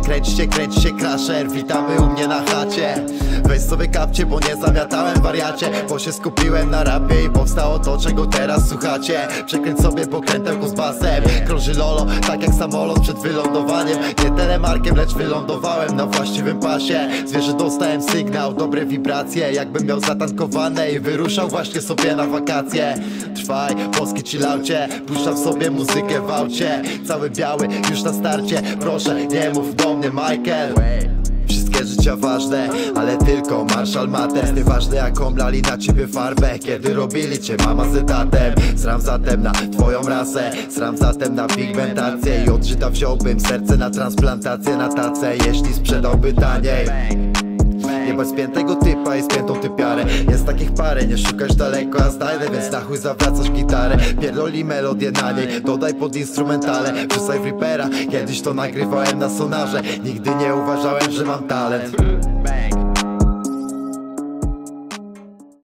kręci się crasher. Witamy u mnie na chacie. Weź sobie kapcie, bo nie zamiatałem wariacie, bo się skupiłem na rapie i powstało to, czego teraz słuchacie. Przekręć sobie pokrętełko z basem. Krąży lolo, tak jak samolot przed wylądowaniem. Nie telemarkiem, lecz wylądowałem na właściwym pasie. Zwierzę dostałem sygnał, dobre wibracje, jakbym miał zatankowane i wyruszał właśnie sobie na wakacje. Trwaj, polski chillaucie, puszczam sobie muzykę w aucie. Cały biały, już na starcie, proszę nie mów do mnie Michael. Wszystkie życia ważne, ale tylko Marshall Matters. Nieważne jaką lali na ciebie farbę, kiedy robili cię mama z etatem. Sram zatem na twoją rasę, sram zatem na pigmentację. I od Żyda wziąłbym serce na transplantację na tacę, jeśli sprzedałby taniej. Jebać spiętego typa i spiętą typiarę. Jest takich parę, nie szukasz daleko, a znajdę, więc na chuj zawracasz gitarę. Pierdoli melodię na niej, dodaj pod instrumentale. Wrzucaj w Reapera, kiedyś to nagrywałem na sonarze. Nigdy nie uważałem, że mam talent.